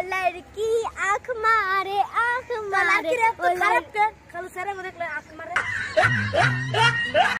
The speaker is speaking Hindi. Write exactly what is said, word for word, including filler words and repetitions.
लड़की आँख मारे आँख मारे। खराब कर कल सारे को देख ले आँख मारे।